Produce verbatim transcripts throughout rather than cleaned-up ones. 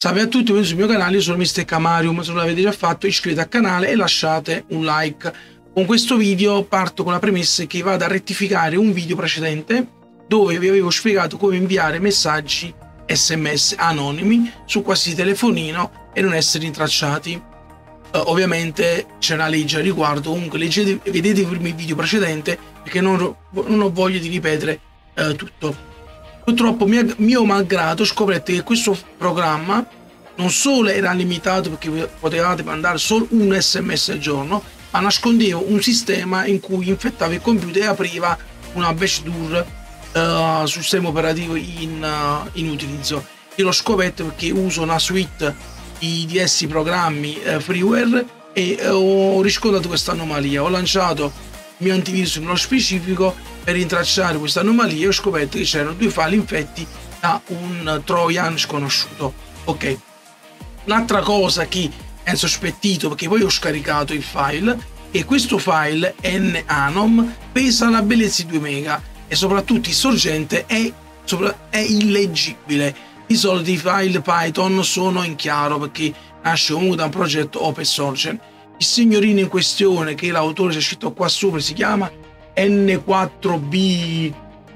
Salve a tutti, benvenuti sul mio canale, io sono mister Camarium. Se non l'avete già fatto, iscrivetevi al canale e lasciate un like. Con questo video parto con la premessa che vado a rettificare un video precedente dove vi avevo spiegato come inviare messaggi sms anonimi su qualsiasi telefonino e non essere rintracciati. Uh, ovviamente c'è una legge al riguardo, comunque leggete, vedete i primi video precedenti perché non, non ho voglia di ripetere uh, tutto. Purtroppo, mio, mio malgrado, scoprete che questo programma non solo era limitato perché potevate mandare solo un sms al giorno, ma nascondeva un sistema in cui infettava il computer e apriva una backdoor uh, sul sistema operativo in, uh, in utilizzo. Io l'ho scoperto perché uso una suite di diversi programmi uh, freeware e uh, ho riscontrato questa anomalia. Ho lanciato il mio antivirus nello specifico per rintracciare questa anomalia e ho scoperto che c'erano due file infetti da un trojan sconosciuto. Ok, l'altra cosa che è sospettito, perché poi ho scaricato il file, e questo file nanom pesa la bellezza di due mega e soprattutto il sorgente è, è illeggibile. Di solito i file Python sono in chiaro perché nasce comunque da un progetto open source. Il signorino in questione, che l'autore c'è scritto qua sopra, si chiama N quattro B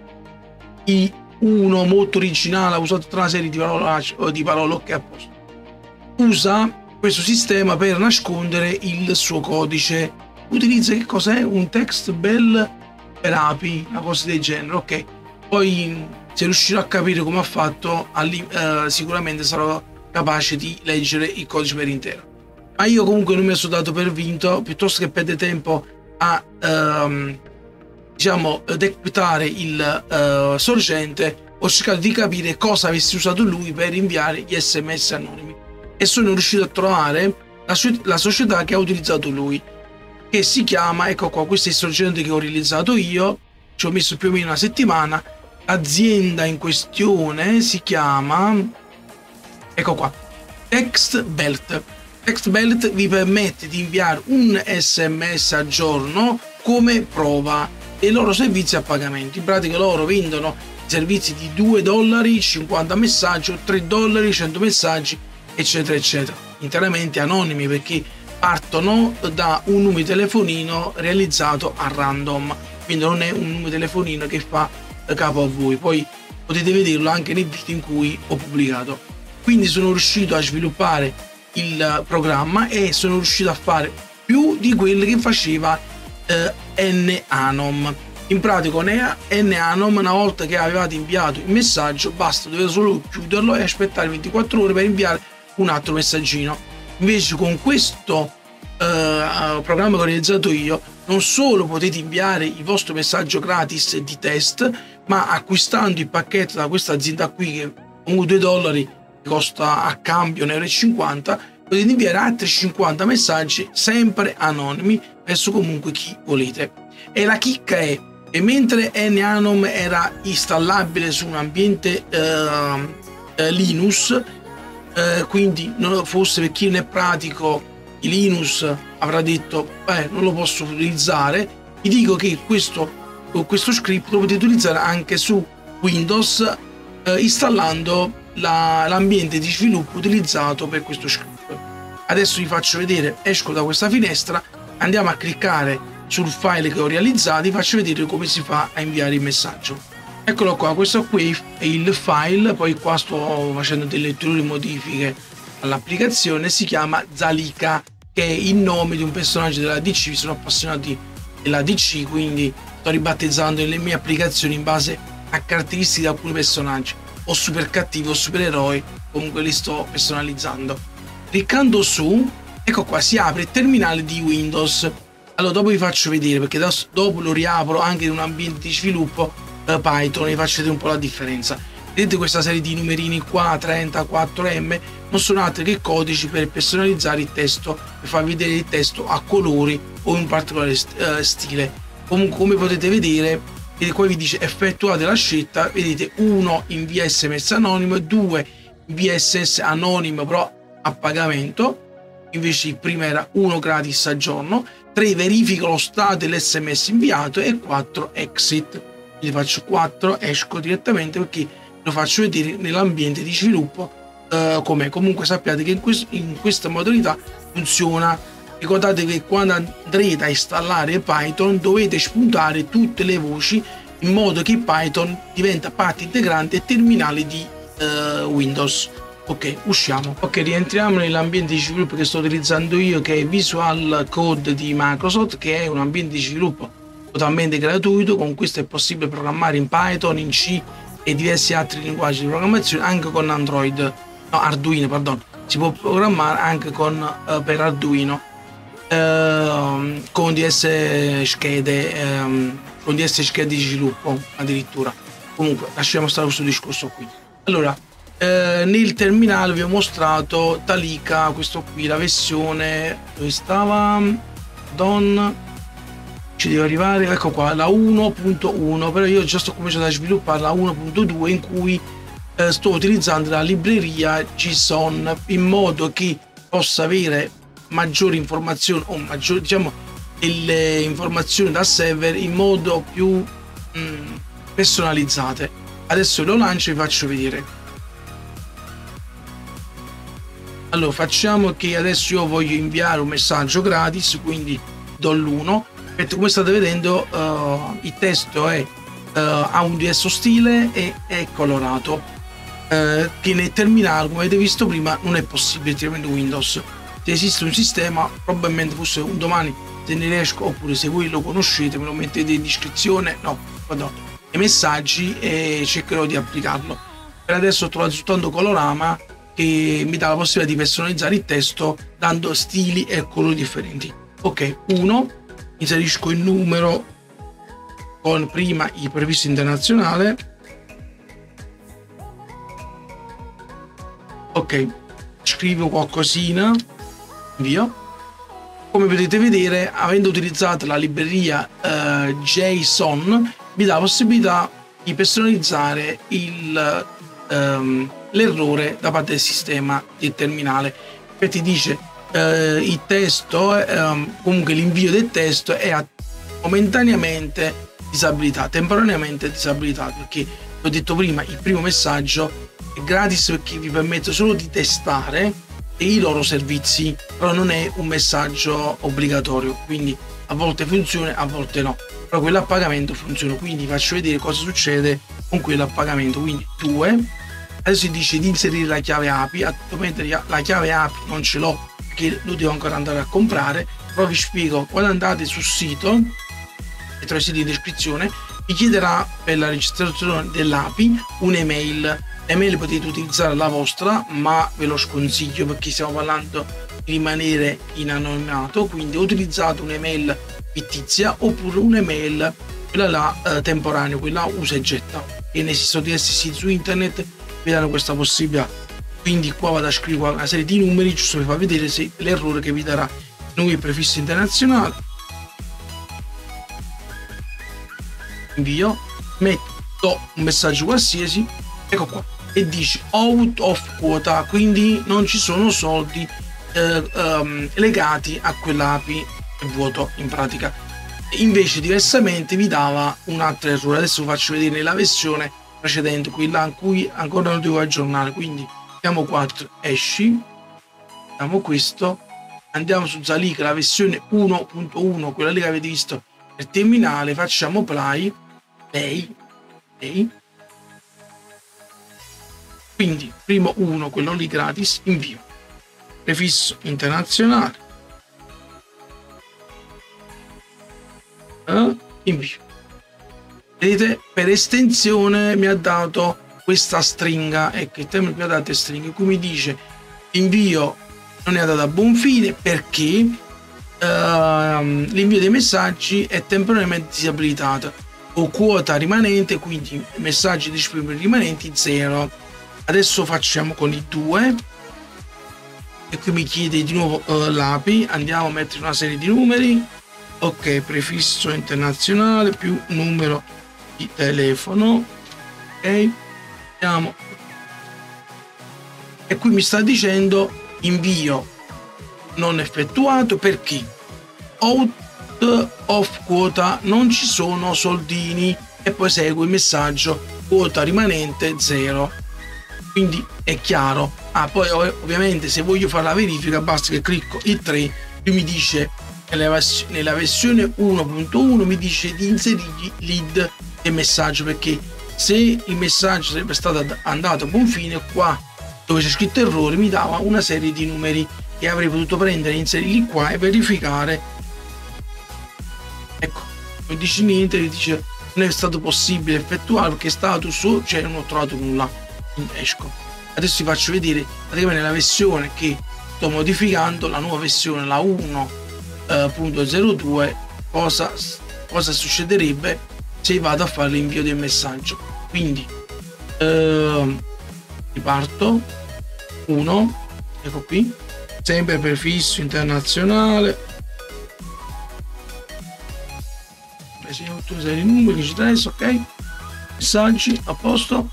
I uno, molto originale, ha usato tutta una serie di parole, di parole ok a posto. Usa questo sistema per nascondere il suo codice. Utilizza che cos'è? Un text bell per A P I, una cosa del genere, ok. Poi se riuscirò a capire come ha fatto, eh, sicuramente sarò capace di leggere il codice per intero. Ma io comunque non mi sono dato per vinto, piuttosto che perdere tempo a ehm, diciamo decriptare il uh, sorgente, ho cercato di capire cosa avesse usato lui per inviare gli sms anonimi e sono riuscito a trovare la, la società che ha utilizzato lui, che si chiama, ecco qua, questo è il sorgente che ho realizzato io, ci ho messo più o meno una settimana. L'azienda in questione si chiama, ecco qua, TextBelt. TextBelt vi permette di inviare un sms al giorno come prova e i loro servizi a pagamento. In pratica loro vendono servizi di due dollari, cinquanta messaggi, o tre dollari, cento messaggi, eccetera eccetera, interamente anonimi perché partono da un numero di telefonino realizzato a random, quindi non è un numero di telefonino che fa capo a voi. Poi potete vederlo anche nei video in cui ho pubblicato. Quindi sono riuscito a sviluppare il programma e sono riuscito a fare più di quello che faceva eh, nanom. In pratica nanom, una volta che avevate inviato il messaggio, basta, dovete solo chiuderlo e aspettare ventiquattro ore per inviare un altro messaggino. Invece con questo eh, programma che ho realizzato io, non solo potete inviare il vostro messaggio gratis di test, ma acquistando il pacchetto da questa azienda qui, che comunque due dollari costa a cambio un euro e cinquanta, potete inviare altri cinquanta messaggi sempre anonimi verso comunque chi volete. E la chicca è che mentre nanom era installabile su un ambiente eh, eh, Linux, eh, quindi non fosse, per chi non è pratico di Linux avrà detto beh, non lo posso utilizzare, vi dico che questo, questo script lo potete utilizzare anche su Windows eh, installando l'ambiente di sviluppo utilizzato per questo script. Adesso vi faccio vedere, esco da questa finestra, andiamo a cliccare sul file che ho realizzato, vi faccio vedere come si fa a inviare il messaggio. Eccolo qua, questo qui è il file, poi qua sto facendo delle ulteriori modifiche all'applicazione. Si chiama Zalika, che è il nome di un personaggio della D C, sono appassionato della D C, quindi sto ribattezzando le mie applicazioni in base a caratteristiche di alcuni personaggi, o super cattivi o supereroi, comunque li sto personalizzando. Cliccando su, ecco qua, si apre il terminale di Windows. Allora dopo vi faccio vedere, perché dopo lo riapro anche in un ambiente di sviluppo eh, Python, vi faccio vedere un po' la differenza. Vedete questa serie di numerini qua, trenta, quattro emme, non sono altri che codici per personalizzare il testo, per far vedere il testo a colori o in un particolare eh, stile. Comunque, come potete vedere, vedete, qua vi dice effettuate la scelta, vedete, uno invia sms anonimo, due invia sms anonimo però a pagamento, invece il primo era uno gratis al giorno, tre verifica lo stato dell'sms inviato e quattro exit. Quindi faccio quattro, esco direttamente perché lo faccio vedere nell'ambiente di sviluppo uh, com'è. Comunque sappiate che in, quest in questa modalità funziona. Ricordate che quando andrete a installare Python dovete spuntare tutte le voci in modo che Python diventa parte integrante e terminale di uh, Windows. Ok, usciamo. Ok, rientriamo nell'ambiente di sviluppo che sto utilizzando io, che è Visual Code di Microsoft, che è un ambiente di sviluppo totalmente gratuito. Con questo è possibile programmare in Python, in C e diversi altri linguaggi di programmazione, anche con Android, no, Arduino, pardon. Si può programmare anche con, uh, per Arduino, uh, con diverse schede, um, con diverse schede di sviluppo addirittura. Comunque, lasciamo stare questo discorso qui. Allora, Eh, nel terminale vi ho mostrato Talika, questo qui, la versione dove stava Don, ci devo arrivare, ecco qua, la uno punto uno, però io già sto cominciando a sviluppare la uno punto due, in cui eh, sto utilizzando la libreria JSON in modo che possa avere maggiori informazioni o maggiori, diciamo, delle informazioni da server in modo più mh, personalizzate. Adesso lo lancio e vi faccio vedere. Allora, facciamo che adesso io voglio inviare un messaggio gratis, quindi do l'uno. Come state vedendo, uh, il testo è, uh, ha un diverso stile e è colorato, uh, che nel terminale, come avete visto prima, non è possibile tramite Windows. Se esiste un sistema, probabilmente forse un domani, se ne riesco, oppure se voi lo conoscete, me lo mettete in descrizione, no, pardon, nei messaggi, e cercherò di applicarlo. Per adesso ho trovato soltanto Colorama, che mi dà la possibilità di personalizzare il testo dando stili e colori differenti. Ok, uno, inserisco il numero con prima il prefisso internazionale. Ok, scrivo qualcosina, invio. Come potete vedere, avendo utilizzato la libreria eh, JSON, mi dà la possibilità di personalizzare il ehm, l'errore da parte del sistema del terminale. Infatti dice eh, il testo, eh, comunque l'invio del testo è a, momentaneamente disabilitato, temporaneamente disabilitato, perché l'ho detto prima, il primo messaggio è gratis perché vi permette solo di testare i loro servizi, però non è un messaggio obbligatorio, quindi a volte funziona, a volte no, però quello a pagamento funziona. Quindi vi faccio vedere cosa succede con quello a pagamento. Quindi due, adesso si dice di inserire la chiave A P I. Attualmente la chiave A P I non ce l'ho perché lo devo ancora andare a comprare, però vi spiego. Quando andate sul sito, e tra i siti in descrizione, vi chiederà per la registrazione dell'A P I un'email. L'email potete utilizzare la vostra, ma ve lo sconsiglio perché stiamo parlando di rimanere in anonimato, quindi utilizzate un'email fittizia oppure un'email, quella là eh, temporanea, quella usa e getta, e ne esistono diversi siti su internet, vi danno questa possibilità. Quindi qua vado a scrivere una serie di numeri giusto per far vedere se l'errore che vi darà nome prefisso internazionale, invio, metto un messaggio qualsiasi, ecco qua, e dice out of quota, quindi non ci sono soldi eh, um, legati a quell'A P I, è vuoto in pratica. Invece diversamente vi dava un altro errore. Adesso vi faccio vedere la versione precedente, quella in cui ancora non devo aggiornare. Quindi diamo quattro, esci, diamo questo, andiamo su Talika, la versione uno punto uno, quella lì che avete visto nel terminale, facciamo play, play, play. Quindi primo uno, quello lì gratis, invio, prefisso internazionale, eh, invio. Vedete, per estensione mi ha dato questa stringa, ecco, il termine mi ha dato stringa, qui mi dice l'invio non è andato a buon fine perché uh, l'invio dei messaggi è temporaneamente disabilitato, o quota rimanente, quindi messaggi disponibili rimanenti zero. Adesso facciamo con i due, e qui mi chiede di nuovo uh, l'A P I, andiamo a mettere una serie di numeri, ok, prefisso internazionale più numero di telefono, ok, andiamo, e qui mi sta dicendo invio non effettuato perché out of quota, non ci sono soldini, e poi segue il messaggio quota rimanente zero. Quindi è chiaro, Ah, poi ovviamente se voglio fare la verifica basta che clicco il tre, lui mi dice nella versione uno punto uno mi dice di inserire lead e messaggio, perché se il messaggio sarebbe stato andato a buon fine, qua dove c'è scritto errore mi dava una serie di numeri che avrei potuto prendere, inserirli qua e verificare. Ecco, non dice niente, mi dice non è stato possibile effettuare perché status su, cioè non ho trovato nulla. Esco. Adesso vi faccio vedere praticamente nella versione che sto modificando, la nuova versione, la uno punto zero due, cosa, cosa succederebbe se vado a fare l'invio del messaggio. Quindi ehm, riparto uno, ecco qui, sempre prefisso internazionale, segno tutte le serie di numeri che ci interessa, ok, messaggi a posto.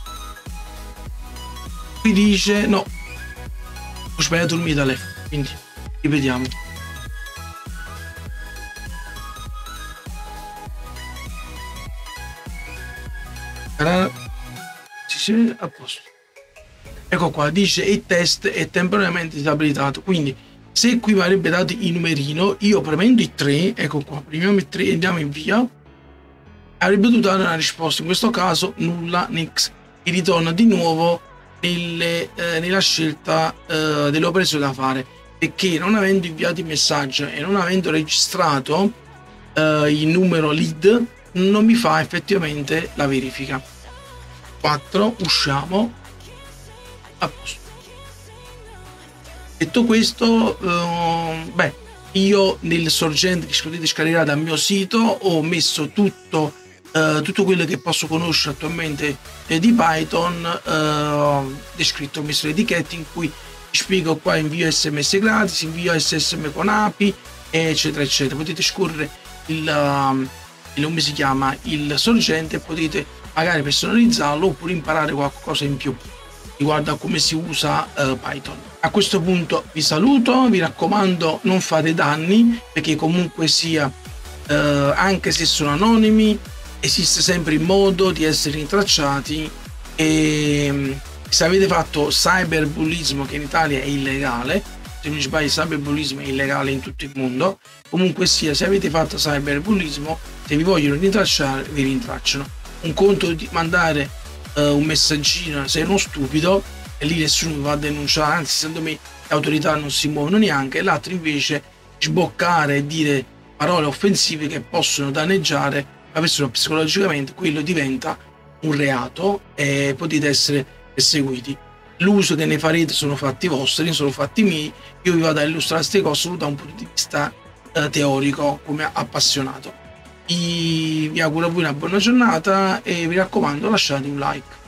Qui dice no, ho sbagliato il mio telefono, quindi ripetiamo. A posto, ecco qua, dice il test è temporaneamente disabilitato, quindi se qui mi avrebbe dato il numerino, io premendo il tre, ecco qua, premiamo il tre e andiamo in via, avrebbe dovuto dare una risposta. In questo caso nulla, nix, e ritorna di nuovo nelle, eh, nella scelta eh, delle operazioni da fare, perché non avendo inviato il messaggio e non avendo registrato eh, il numero lead non mi fa effettivamente la verifica. quattro, usciamo, a posto. Detto questo, eh, beh, io nel sorgente che potete scaricare dal mio sito ho messo tutto, eh, tutto quello che posso conoscere attualmente eh, di Python eh, descritto. Ho messo le etichette in cui vi spiego qua invio sms gratis, invio S S M con A P I, eccetera eccetera. Potete scorrere il, um, il come si chiama, il sorgente e potete magari personalizzarlo oppure imparare qualcosa in più riguardo a come si usa uh, Python. A questo punto vi saluto, vi raccomando non fate danni, perché comunque sia uh, anche se sono anonimi esiste sempre il modo di essere rintracciati, e se avete fatto cyberbullismo, che in Italia è illegale, se non sbaglio cyberbullismo è illegale in tutto il mondo, comunque sia se avete fatto cyberbullismo, se vi vogliono rintracciare vi rintracciano. Un conto di mandare uh, un messaggino sei uno stupido e lì nessuno vi va a denunciare, anzi secondo me le autorità non si muovono neanche, l'altro invece sboccare e dire parole offensive che possono danneggiare la persona psicologicamente, quello diventa un reato e potete essere perseguiti. L'uso che ne farete sono fatti vostri, sono fatti miei, io vi vado a illustrare queste cose solo da un punto di vista uh, teorico, come appassionato. Vi auguro a voi una buona giornata e vi raccomando lasciate un like.